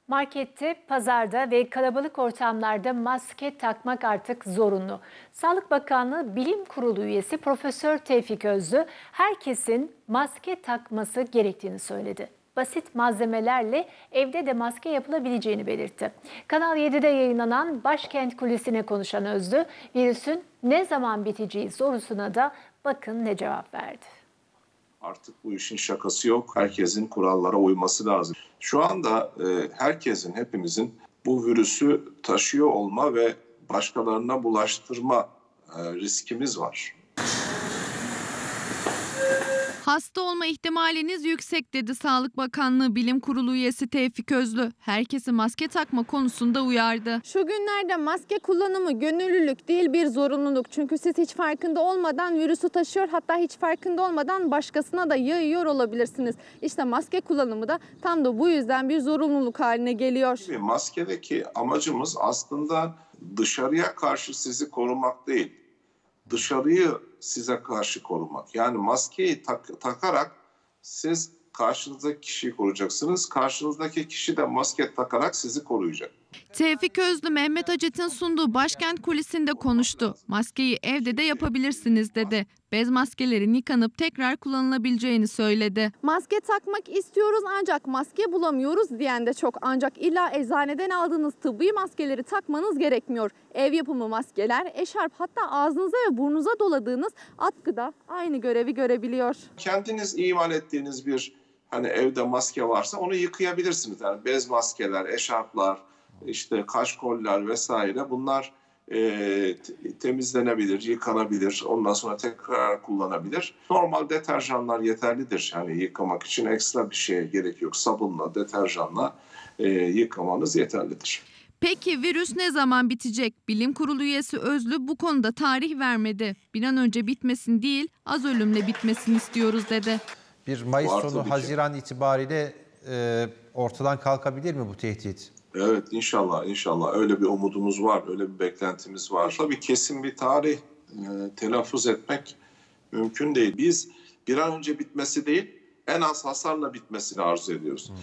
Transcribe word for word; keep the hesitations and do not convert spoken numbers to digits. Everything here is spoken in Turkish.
Markette, pazarda ve kalabalık ortamlarda maske takmak artık zorunlu. Sağlık Bakanlığı Bilim Kurulu üyesi Profesör Tevfik Özlü, herkesin maske takması gerektiğini söyledi. Basit malzemelerle evde de maske yapılabileceğini belirtti. Kanal yedide yayınlanan Başkent Kulisi'ne konuşan Özlü, virüsün ne zaman biteceği sorusuna da bakın ne cevap verdi. Artık bu işin şakası yok. Herkesin kurallara uyması lazım. Şu anda e, herkesin, hepimizin bu virüsü taşıyor olma ve başkalarına bulaştırma e, riskimiz var. Hasta olma ihtimaliniz yüksek dedi Sağlık Bakanlığı Bilim Kurulu üyesi Tevfik Özlü. Herkesi maske takma konusunda uyardı. Şu günlerde maske kullanımı gönüllülük değil, bir zorunluluk. Çünkü siz hiç farkında olmadan virüsü taşıyor, hatta hiç farkında olmadan başkasına da yayıyor olabilirsiniz. İşte maske kullanımı da tam da bu yüzden bir zorunluluk haline geliyor. Maskedeki amacımız aslında dışarıya karşı sizi korumak değil, dışarıyı size karşı korumak. Yani maskeyi tak, takarak siz karşınızdaki kişiyi koruyacaksınız. Karşınızdaki kişi de maske takarak sizi koruyacak. Tevfik Özlü, Mehmet Acet'in sunduğu Başkent Kulisi'nde konuştu. Maskeyi evde de yapabilirsiniz dedi. Bez maskelerin yıkanıp tekrar kullanılabileceğini söyledi. Maske takmak istiyoruz ancak maske bulamıyoruz diyen de çok. Ancak illa eczaneden aldığınız tıbbi maskeleri takmanız gerekmiyor. Ev yapımı maskeler, eşarp, hatta ağzınıza ve burnunuza doladığınız atkı da aynı görevi görebiliyor. Kendiniz imal ettiğiniz bir hani evde maske varsa onu yıkayabilirsiniz. Yani bez maskeler, eşarplar, işte kaşkoller vesaire, bunlar e, temizlenebilir, yıkanabilir, ondan sonra tekrar kullanabilir. Normal deterjanlar yeterlidir. Yani yıkamak için ekstra bir şeye gerek yok. Sabunla, deterjanla e, yıkamanız yeterlidir. Peki virüs ne zaman bitecek? Bilim Kurulu üyesi Özlü bu konuda tarih vermedi. Bir an önce bitmesin değil, az ölümle bitmesini istiyoruz dedi. Bir Mayıs sonu, Haziran itibariyle e, ortadan kalkabilir mi bu tehdit? Evet, inşallah inşallah öyle bir umudumuz var, öyle bir beklentimiz var. Tabii kesin bir tarih e, telaffuz etmek mümkün değil. Biz bir an önce bitmesi değil, en az hasarla bitmesini arzu ediyoruz.